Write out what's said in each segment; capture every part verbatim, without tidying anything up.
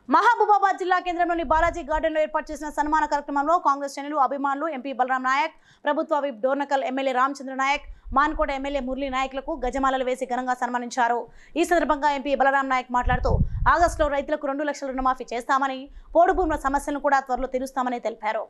మహబూబాబాద్ జిల్లా కేంద్రంలోని బాలాజీ గార్డెన్లో ఏర్పాటు చేసిన సన్మాన కార్యక్రమంలో కాంగ్రెస్ శ్రేణులు అభిమానులు ఎంపీ బలరాం నాయక్, ప్రభుత్వ whip Dornakal MLA Ramachandra Naik, Mankota MLA Murali నాయకులకు గజమాలలు వేసి ఘనంగా సన్మానించారు. ఈ సందర్భంగా ఎంపీ బలరాం నాయక్ మాట్లాడుతూ ఆగస్టులో రైతులకు రెండు లక్షల రుణమాఫీ చేస్తామని, పోడు భూముల సమస్యలను కూడా త్వరలో తీరుస్తామని తెలిపారు.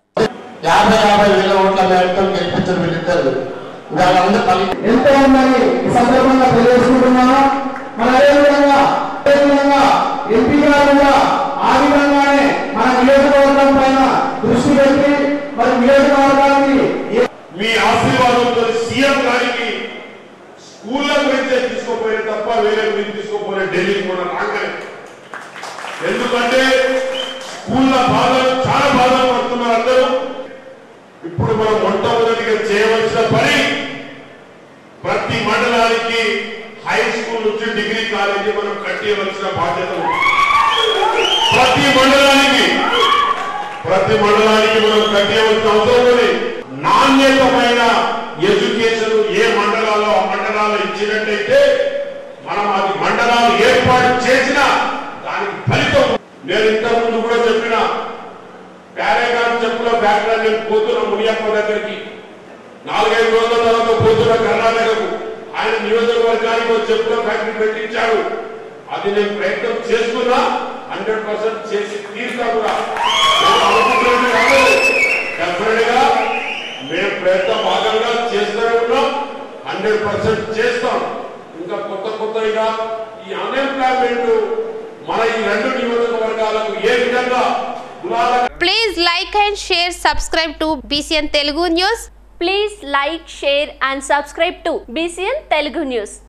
ఎంపీ గారు కూడా ఆ విధంగానే మన నియోజకవర్గం పైన దృష్టి పెట్టి మరి నియోజకవర్గానికి మీ ఆశీర్వాదంతో సీఎం గారికి స్కూళ్ళ గురించే తీసుకోపోయే తప్ప వేరే గురించి తీసుకోపోయే ఢిల్లీకి కూడా రాగానే. ఎందుకంటే స్కూళ్ళ బాధలు చాలా బాధలు పడుతున్నారు అందరూ. ఇప్పుడు మనం మొట్టమొదటిగా చేయవలసిన పని ప్రతి మండలానికి హై స్కూల్ నుంచి డిగ్రీ కాలేజీ మనం కట్టేయవలసిన బాధ్యత ఉంది. ప్రతి మండలానికి ప్రతి మండలానికి మనం కట్టేయవలసిన అవసరం ఉంది. నాణ్యతమైన ఎడ్యుకేషన్ ఏ మండలాల్లో ఆ మండలాల్లో ఇచ్చినట్టయితే మనం అది మండలాలు ఏర్పాటు చేసిన దానికి ఫలితం. నేను ఇంతకుముందు కూడా చెప్పిన ప్యారేగాన్ చెప్పుల ఫ్యాక్టరీ నేను పోతున్న మునియప్ప దగ్గరికి, నాలుగైదు రోజుల తర్వాత పోతున్న కర్ణాటకకు. ఆయన నియోజకవర్గానికి ఒక చెప్పుల ఫ్యాక్టరీ పెట్టించాడు. అది నేను ప్రయత్నం చేస్తున్నా, హండ్రెడ్ పర్సెంట్ చేసి తీరుతా కూడా. డెఫినెట్ గా మేము ప్రయత్న భాగంగా చేస్తూనే ఉన్నాం, హండ్రెడ్ పర్సెంట్ చేస్తాం. ఇంకా కొత్త కొత్తగా ఈ అన్ఎంప్లాయ్మెంట్ మన ఈ రెండు నియోజకవర్గాలకు ఏ విధంగా. Please like and share, subscribe to BCN Telugu news. Please like, share and subscribe to B C N Telugu News.